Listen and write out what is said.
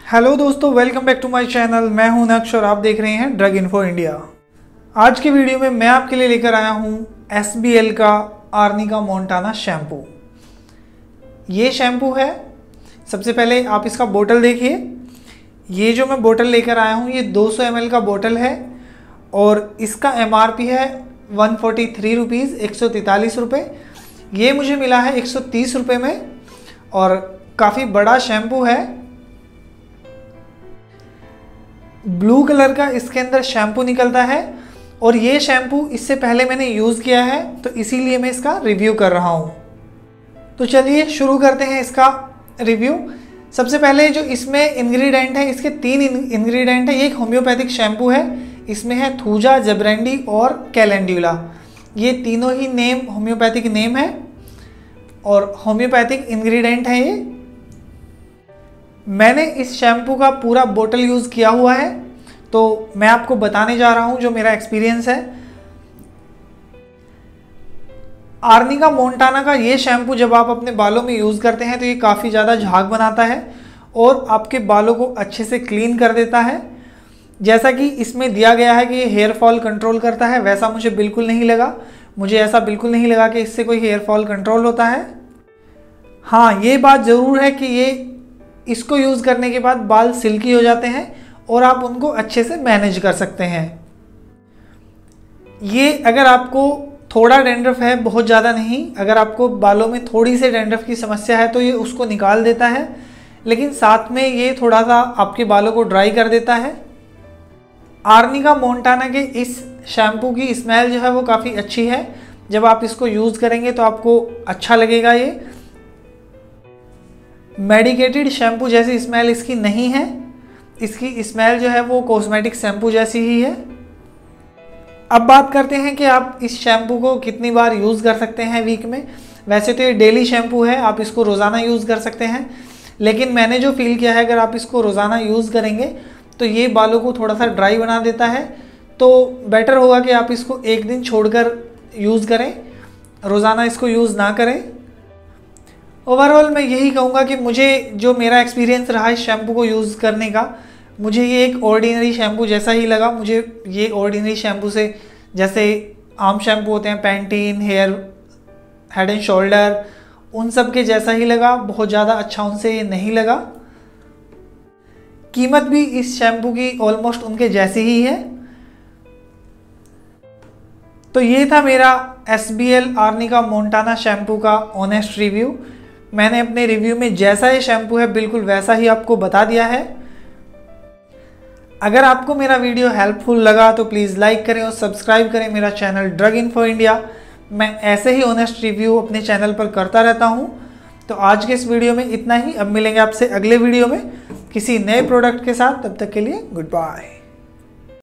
Hello दोस्तों, welcome back to my channel. मैं हूं नक्श और आप देख रहे हैं ड्रग इन्फो इंडिया। आज की वीडियो में मैं आपके लिए लेकर आया हूं SBL का आर्निका मोंटाना शैम्पू। ये शैम्पू है। सबसे पहले आप इसका बोतल देखिए। ये जो मैं बोतल लेकर आया हूं ये 200 ml का बोतल है और इसका MRP है 143 रुपीज़, 143 रुपये। ये मुझे मिला है 130 रुपये में और काफ़ी बड़ा शैम्पू है। ब्लू कलर का इसके अंदर शैम्पू निकलता है और ये शैम्पू इससे पहले मैंने यूज़ किया है तो इसीलिए मैं इसका रिव्यू कर रहा हूँ। तो चलिए शुरू करते हैं इसका रिव्यू। सबसे पहले जो इसमें इंग्रेडिएंट है, इसके 3 इंग्रेडिएंट है। ये एक होम्योपैथिक शैम्पू है। इसमें है थूजा, जबरेंडी और कैलेंडुला। ये तीनों ही नेम होम्योपैथिक नेम है और होम्योपैथिक इंग्रेडिएंट है ये। मैंने इस शैम्पू का पूरा बोतल यूज़ किया हुआ है तो मैं आपको बताने जा रहा हूँ जो मेरा एक्सपीरियंस है। आर्निका मोंटाना का ये शैम्पू जब आप अपने बालों में यूज़ करते हैं तो ये काफ़ी ज़्यादा झाग बनाता है और आपके बालों को अच्छे से क्लीन कर देता है। जैसा कि इसमें दिया गया है कि ये हेयर फॉल कंट्रोल करता है, वैसा मुझे बिल्कुल नहीं लगा। मुझे ऐसा बिल्कुल नहीं लगा कि इससे कोई हेयर फॉल कंट्रोल होता है। हाँ, ये बात ज़रूर है कि ये इसको यूज़ करने के बाद बाल सिल्की हो जाते हैं और आप उनको अच्छे से मैनेज कर सकते हैं। ये अगर आपको थोड़ा डैंड्रफ है, बहुत ज़्यादा नहीं, अगर आपको बालों में थोड़ी सी डैंड्रफ की समस्या है तो ये उसको निकाल देता है, लेकिन साथ में ये थोड़ा सा आपके बालों को ड्राई कर देता है। आर्निका मोंटाना के इस शैम्पू की स्मेल जो है वो काफ़ी अच्छी है। जब आप इसको यूज़ करेंगे तो आपको अच्छा लगेगा। ये मेडिकेटेड शैम्पू जैसी स्मेल इसकी नहीं है। इसकी स्मेल जो है वो कॉस्मेटिक शैम्पू जैसी ही है। अब बात करते हैं कि आप इस शैम्पू को कितनी बार यूज़ कर सकते हैं वीक में। वैसे तो ये डेली शैम्पू है, आप इसको रोज़ाना यूज़ कर सकते हैं, लेकिन मैंने जो फील किया है अगर आप इसको रोज़ाना यूज़ करेंगे तो ये बालों को थोड़ा सा ड्राई बना देता है। तो बेटर होगा कि आप इसको एक दिन छोड़कर यूज़ करें, रोज़ाना इसको यूज़ ना करें। ओवरऑल मैं यही कहूँगा कि मुझे जो मेरा एक्सपीरियंस रहा इस शैम्पू को यूज़ करने का, मुझे ये एक ऑर्डिनरी शैम्पू जैसा ही लगा। मुझे ये ऑर्डिनरी शैम्पू से, जैसे आम शैम्पू होते हैं पैंटीन, हेड एंड शोल्डर, उन सब के जैसा ही लगा। बहुत ज़्यादा अच्छा उनसे ये नहीं लगा। कीमत भी इस शैम्पू की ऑलमोस्ट उनके जैसी ही है। तो ये था मेरा SBL आर्निका मोंटाना शैम्पू का ऑनेस्ट रिव्यू। मैंने अपने रिव्यू में जैसा ये शैम्पू है बिल्कुल वैसा ही आपको बता दिया है। अगर आपको मेरा वीडियो हेल्पफुल लगा तो प्लीज़ लाइक करें और सब्सक्राइब करें मेरा चैनल ड्रग इन्फो इंडिया। मैं ऐसे ही ऑनेस्ट रिव्यू अपने चैनल पर करता रहता हूँ। तो आज के इस वीडियो में इतना ही। अब मिलेंगे आपसे अगले वीडियो में किसी नए प्रोडक्ट के साथ। तब तक के लिए गुड बाय।